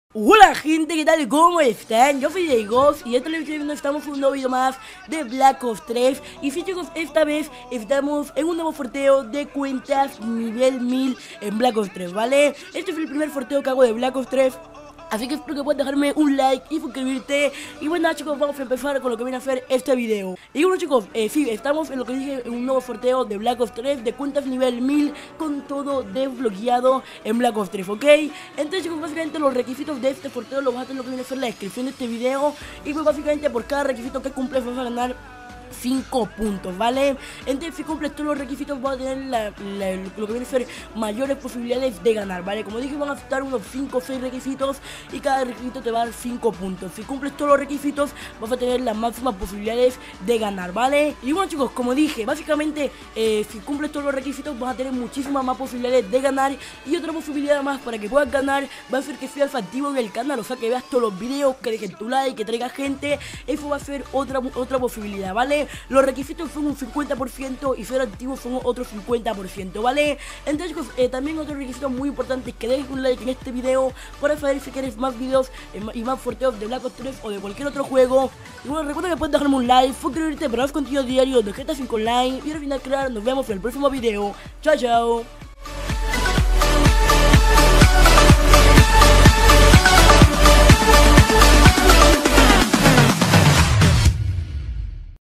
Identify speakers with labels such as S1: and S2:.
S1: Hola gente, ¿qué tal? ¿Cómo están? Yo soy Ghost y esta vez estamos en un nuevo video más de Black Ops 3. Y sí chicos, esta vez estamos en un nuevo sorteo de cuentas nivel 1000 en Black Ops 3, ¿vale? Este es el primer sorteo que hago de Black Ops 3. Así que espero que puedas dejarme un like y suscribirte. Y bueno chicos, vamos a empezar con lo que viene a hacer este video. Y bueno chicos, sí, estamos en lo que dije, en un nuevo sorteo de Black Ops 3 de cuentas nivel 1000 con todo desbloqueado en Black Ops 3, ¿ok? Entonces chicos, básicamente los requisitos de este sorteo los vas a tener lo que viene a ser la descripción de este video. Y pues básicamente por cada requisito que cumples vas a ganar 5 puntos, ¿vale? Entonces si cumples todos los requisitos vas a tener lo que viene a ser mayores posibilidades de ganar, ¿vale? Como dije, van a estar unos 5 o 6 requisitos y cada requisito te va a dar 5 puntos. Si cumples todos los requisitos vas a tener las máximas posibilidades de ganar, ¿vale? Y bueno chicos, como dije, básicamente si cumples todos los requisitos vas a tener muchísimas más posibilidades de ganar. Y otra posibilidad más para que puedas ganar va a ser que seas activo en el canal, o sea que veas todos los videos, que dejes tu like, que traigas gente. Eso va a ser otra posibilidad, ¿vale? Los requisitos son un 50% y ser activo son otro 50%, ¿vale? Entonces chicos, también otro requisito muy importante es que dejes un like en este video para saber si quieres más videos y más sorteos de Black Ops 3 o de cualquier otro juego. Y bueno, recuerda que puedes dejarme un like, suscribirte para más contenido diario de GTA 5 Online y al final, claro, nos vemos en el próximo video. Chao, chao.